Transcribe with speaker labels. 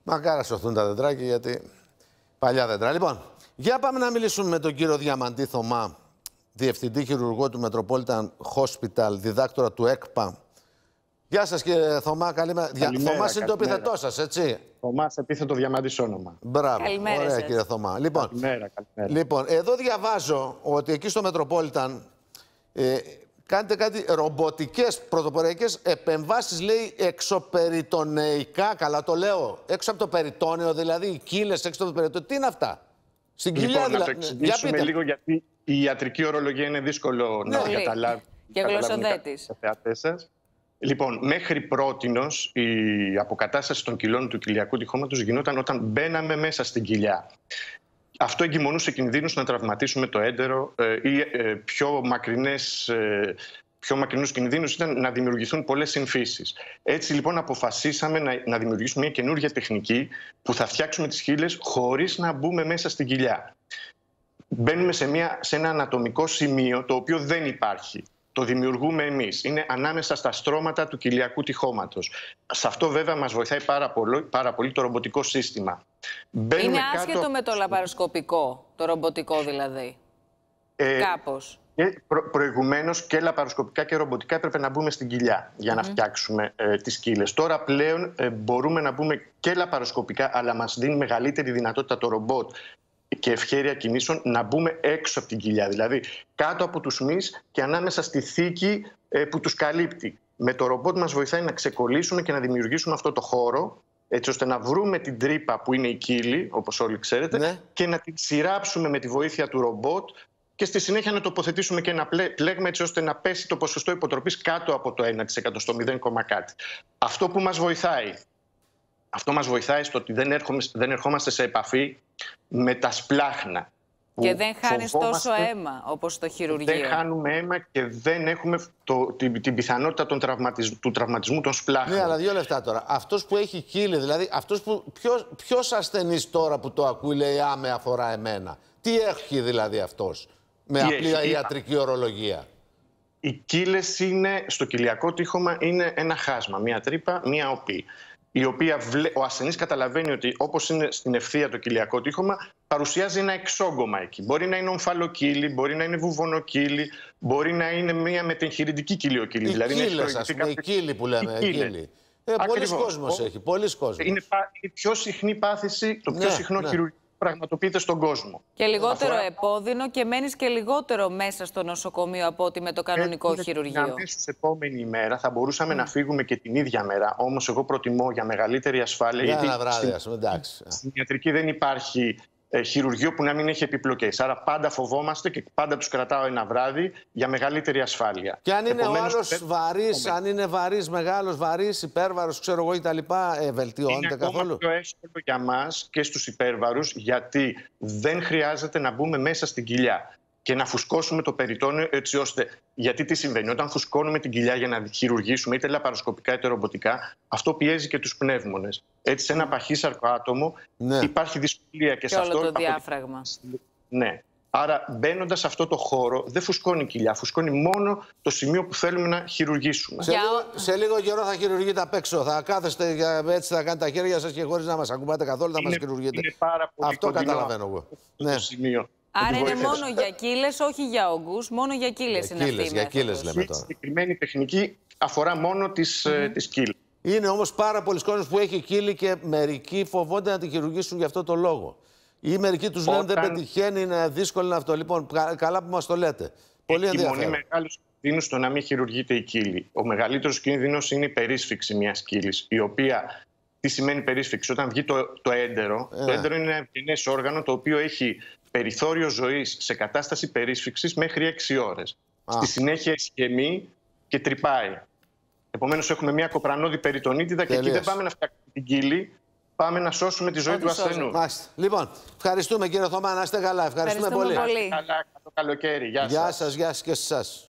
Speaker 1: Μακάρα σωθούν τα δεντράκια, γιατί παλιά δέντρα. Λοιπόν, για πάμε να μιλήσουμε με τον κύριο Διαμαντή Θωμά, διευθυντή χειρουργό του Metropolitan Hospital, διδάκτορα του ΕΚΠΑ. Γεια σας κύριε Θωμά, καλημέρα. Θωμάς είναι το επίθετό σας, έτσι.
Speaker 2: Θωμάς, επίθετο Διαμαντής όνομα.
Speaker 1: Μπράβο,
Speaker 3: καλημέρα
Speaker 1: ωραία
Speaker 3: σας.
Speaker 1: κύριε Θωμά. Λοιπόν,
Speaker 2: καλημέρα.
Speaker 1: Λοιπόν, εδώ διαβάζω ότι εκεί στο Metropolitan κάνετε κάτι ρομποτικές πρωτοποριακές επεμβάσεις, λέει, εξωπεριτονεϊκά, καλά το λέω, έξω από το περιτόνεο, δηλαδή οι κοιλές έξω από το περιτόνεο. Τι είναι αυτά? Στην κοιλιά
Speaker 2: Λοιπόν,
Speaker 1: δηλαδή.
Speaker 2: να το εξηγήσουμε λίγο, γιατί η ιατρική ορολογία είναι δύσκολο να καταλάβει.
Speaker 3: Και γλωσσοδέτης.
Speaker 2: Λοιπόν, μέχρι πρότινος η αποκατάσταση των κοιλών του κοιλιακού τυχώματος γινόταν όταν μπαίναμε μέσα στην κοιλιά. Αυτό εγκυμονούσε κινδύνους να τραυματίσουμε το έντερο ή πιο μακρινούς κινδύνους ήταν να δημιουργηθούν πολλές συμφύσεις. Έτσι λοιπόν αποφασίσαμε να δημιουργήσουμε μια καινούργια τεχνική που θα φτιάξουμε τις χείλες χωρίς να μπούμε μέσα στην κοιλιά. Μπαίνουμε σε ένα ανατομικό σημείο το οποίο δεν υπάρχει. Το δημιουργούμε εμείς. Είναι ανάμεσα στα στρώματα του κοιλιακού τυχώματος. Σε αυτό βέβαια μας βοηθάει πάρα πολύ το ρομποτικό σύστημα.
Speaker 3: Είναι άσχετο με το λαπαροσκοπικό, το ρομποτικό δηλαδή, κάπως.
Speaker 2: Προηγουμένως και λαπαροσκοπικά και ρομποτικά έπρεπε να μπούμε στην κοιλιά για να φτιάξουμε τις κύλες. Τώρα πλέον μπορούμε να μπούμε και λαπαροσκοπικά, αλλά μας δίνει μεγαλύτερη δυνατότητα το ρομπότ και ευχέρεια κινήσεων να μπούμε έξω από την κοιλιά, δηλαδή κάτω από τους μυς και ανάμεσα στη θήκη που τους καλύπτει. Με το ρομπότ μας βοηθάει να ξεκολλήσουμε και να δημιουργήσουμε αυτό το χώρο, έτσι ώστε να βρούμε την τρύπα που είναι η κύλη, όπως όλοι ξέρετε, και να την σειράψουμε με τη βοήθεια του ρομπότ και στη συνέχεια να τοποθετήσουμε και ένα πλέγμα, έτσι ώστε να πέσει το ποσοστό υποτροπής κάτω από το 1%, στο 0, κάτι. Αυτό που μας βοηθάει. Αυτό μας βοηθάει στο ότι δεν ερχόμαστε σε επαφή με τα σπλάχνα.
Speaker 3: Και δεν χάνεις τόσο αίμα όπως στο χειρουργείο.
Speaker 2: Δεν χάνουμε αίμα και δεν έχουμε την πιθανότητα του τραυματισμού των σπλάχνων.
Speaker 1: Ναι, αλλά 2 λεπτά τώρα. Αυτός που έχει κύλη, δηλαδή ποιος ασθενής τώρα που το ακούει λέει με αφορά εμένα. Τι έχει δηλαδή αυτός με απλή ιατρική ορολογία?
Speaker 2: Οι κύλες στο κοιλιακό τύχωμα είναι ένα χάσμα, μια τρύπα, μια οπή. Η οποία ο ασθενής καταλαβαίνει ότι όπως είναι στην ευθεία το κοιλιακό τύχωμα, παρουσιάζει ένα εξόγκωμα εκεί. Μπορεί να είναι ομφαλοκύλη, μπορεί να είναι βουβονοκύλη, μπορεί να είναι μια μετεγχειρητική κοιλιοκύλη.
Speaker 1: Δηλαδή η κύλη που λέμε. Πολλοί κόσμος έχει.
Speaker 2: Είναι η πιο συχνή πάθηση, το πιο συχνό χειρουργείο που πραγματοποιείται στον κόσμο.
Speaker 3: Και λιγότερο επώδυνο και μένεις και λιγότερο μέσα στο νοσοκομείο από ότι με το κανονικό χειρουργείο.
Speaker 2: Αμέσως επόμενη ημέρα θα μπορούσαμε να φύγουμε και την ίδια μέρα. Όμως εγώ προτιμώ για μεγαλύτερη ασφάλεια.
Speaker 1: Γιατί
Speaker 2: στην ιατρική δεν υπάρχει χειρουργείο που να μην έχει επιπλοκές. Άρα πάντα φοβόμαστε και πάντα τους κρατάω ένα βράδυ για μεγαλύτερη ασφάλεια.
Speaker 1: Και αν είναι ο άλλος βαρύς, αν είναι βαρύς, μεγάλος, βαρύς, υπέρβαρος, ξέρω εγώ κτλ., βελτιώνεται καθόλου?
Speaker 2: Είναι ακόμα πιο εύκολο για μας και στους υπέρβαρους, γιατί δεν χρειάζεται να μπούμε μέσα στην κοιλιά και να φουσκώσουμε το περιτόνεο, έτσι ώστε. Γιατί τι συμβαίνει, όταν φουσκώνουμε την κοιλιά για να χειρουργήσουμε είτε λαπαροσκοπικά είτε ρομποτικά, αυτό πιέζει και τους πνεύμονες. Έτσι, σε ένα παχύσαρκο άτομο υπάρχει δυσκολία και σε αυτό.
Speaker 3: Όλο το διάφραγμα.
Speaker 2: Ναι. Άρα, μπαίνοντας σε αυτό το χώρο, δεν φουσκώνει η κοιλιά, φουσκώνει μόνο το σημείο που θέλουμε να χειρουργήσουμε.
Speaker 1: Σε λίγο καιρό θα χειρουργείτε απ' έξω. Θα κάθεστε έτσι, θα κάνετε τα χέρια σας και χωρίς να μας ακουμπάτε καθόλου θα μας χειρουργείτε.
Speaker 2: Είναι πάρα πολύ
Speaker 1: αυτό καταλαβαίνω εγώ.
Speaker 2: Το σημείο.
Speaker 3: Άρα είναι μόνο για κύλες, όχι για όγκους, μόνο για κύλες είναι αυτή η μέθοδος.
Speaker 1: Για κύλες λέμε τώρα.
Speaker 2: Η συγκεκριμένη τεχνική αφορά μόνο τις κύλες.
Speaker 1: Είναι όμως πάρα πολλοί κόσμος που έχει κύλη και μερικοί φοβόνται να τη χειρουργήσουν για αυτό το λόγο. Ή μερικοί τους λένε δεν πετυχαίνει, είναι δύσκολο είναι αυτό. Λοιπόν, καλά που μας το λέτε. Πολύ ενδιαφέρον.
Speaker 2: Είναι μεγάλος κίνδυνος στο να μην χειρουργείται η κύλη. Ο μεγαλύτερος κίνδυνος είναι η περίσφυξη μιας κύλης, η οποία. Τι σημαίνει περίσφυξη? Όταν βγει το έντερο, το έντερο είναι ένα ευγενές όργανο το οποίο έχει περιθώριο ζωής σε κατάσταση περίσφυξης μέχρι 6 ώρες. Στη συνέχεια ισχυμεί και τρυπάει. Επομένως έχουμε μια κοπρανώδη περιτονίτιδα και εκεί δεν πάμε να φτιάξουμε την κύλη, πάμε να σώσουμε τη ζωή του ασθενού.
Speaker 1: Λοιπόν, ευχαριστούμε κύριε Θωμά, να είστε καλά. Ευχαριστούμε πολύ.
Speaker 2: Καλά, καλό καλοκαίρι. Γεια σας.
Speaker 1: Γεια σας και σε εσάς.